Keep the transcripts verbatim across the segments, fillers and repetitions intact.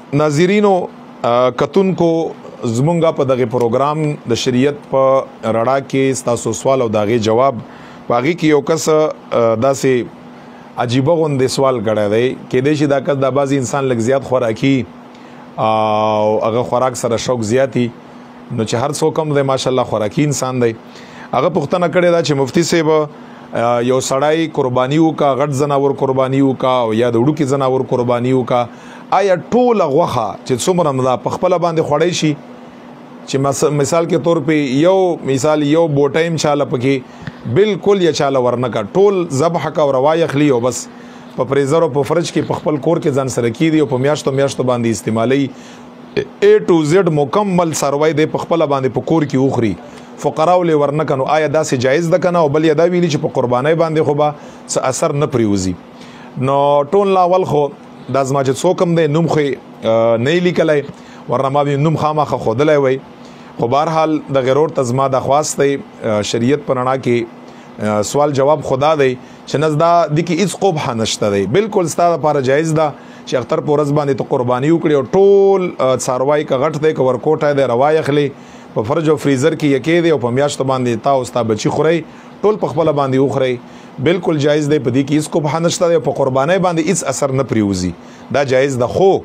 ناظرینو کتونکو زمونږه په دغه پروګرام د شریعت په رڼا کې ستاسو سوال او دغه جواب باغی کې یو کس داسې عجیبه غوندې سوال کړی دی کېدای شي دا کس د بعضې انسان لږ زیات خوراکي او هغه خوراک سره شوق زیاتی نو چې هر څوک هم دی ماشاءالله خوراکي انسان دی هغه پوښتنه کړې ده چې مفتي صاحب یو سړی قرباني وکا غټ زناور قرباني وکا او یا د وړوکي زناور قرباني وکا آیا ټوله غوښه چې څومره نه ده په خپله باندې خوړی شي چې مثال کې طور په یو مثال یو بوټایم چاله پکې بالکل یا چاله ورنکا ټول ذبح کا او روا یخلی او بس په فریزر او په فرج کې په خپل کور کې ځان سره کیدي او په میاشتو میاشتو باندې استعمالي A to Z مکمل سروای دی په خپل باندې په کور کې وخوري فقراو له ورنکا نو آیا داسې جایز ده کنه او بل یا دا ویلي چې په قربانۍ باندې خو به څه اثر نه پریوزي نو ټول لاول خو دا زما چې څوک هم دی نوم خو نه لیکلی ورنه ما به نوم خامخه ښودلی وی خو بهرحال د غیرور ته زما د خواست دی شریعت په رڼا کې سوال جواب خدا دی چې نز دا د کې هیڅ قبح نشته دی بالکل ستا دپاره جایز ده چې اختر په ورځ باندې ته قرباني وکړي او ټول څاروی که غټ دی که ورکوټی دی روا یخلی په فرج او فریزر کې یکې دی او په میاشتو باندې تا او ستا بچي خورئ ټول په خپله باندې وخورئ بالکل جایز دی په دې کې هیڅ قبح نشته دی په قربانۍ باندې هیڅ اثر نه پریوزي دا جایز ده خو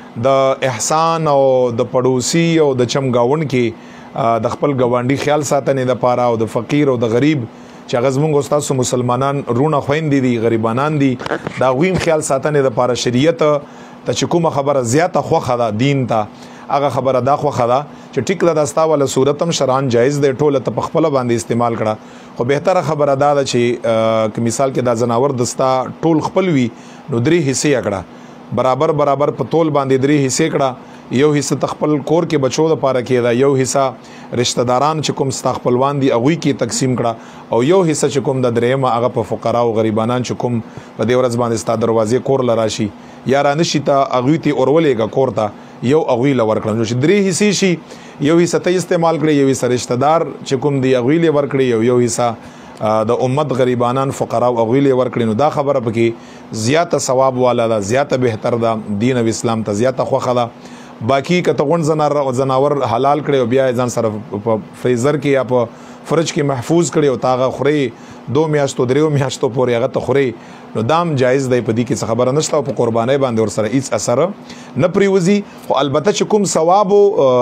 د احسان او د پړوسی او د چمګاون کې د خپل ګاونډي خیال ساتنې دپاره او د فقیر او د غریب چې هغه زموږ ستاسو مسلمانان رونه خویندې دي غریبانان دي د هغوی هم خیال ساتنې دپاره شریعت ته چې کومه خبره زیاته خوښه ده دین ته هغه خبره دا خوښه ده چې ټیک ده دا ستا والا صورت هم شرعاً جایز دی ټوله ته په خپله باندې استعمال کړه خو بهتره خبره دا ده چې که مثال کې دا زناور د ستا ټول خپل وي نو درې حصې یې کړه برابر برابر په تول باندې درې حصې کړه یو حصه ته خپل کور کې بچو دپاره کېده یو حصه رشته داران چې کوم ستا خپلوان دي هغوی کې تقسیم کړه او یو حصه چې کوم د درېیمه هغه په فقرا او غریبانان چې کوم په دې ورځ باندې ستا دروازې کور له راشي یا رانشي ته هغوی ته اورولېږه کور ته یو هغوی له ورکړه نو چې درې حصې شي یو حصه ته استعمال کړي یو حصه رشته دار چې کوم دی هغوی له ورکړي یو یو حصه د امت غریبانان فقرا او هغوی له ورکړي نو دا خبره پکې زیاته ثواب والا ده زیاته بهتر ده دین او اسلام ته زیاته خوښه ده باقی که ته غونډ زناور حلال کړي او بیا یې ځان سره په فریزر کې یا په فرج کې محفوظ کړي او ته هغه خورې دو میاشتو دریو میاشتو پورې هغه ته خورې نو دا هم جایز دی په دې کې څه خبره نشته او په قربانۍ باندې ورسره هیڅ اثر نه پریوزي خو البته چې کوم ثواب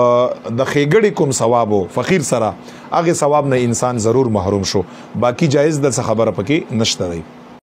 د ښېګړې کوم ثواب فقیر سره هغې ثواب نه انسان ضرور محروم شو باقی جایز ده څه خبره پکې نشته دی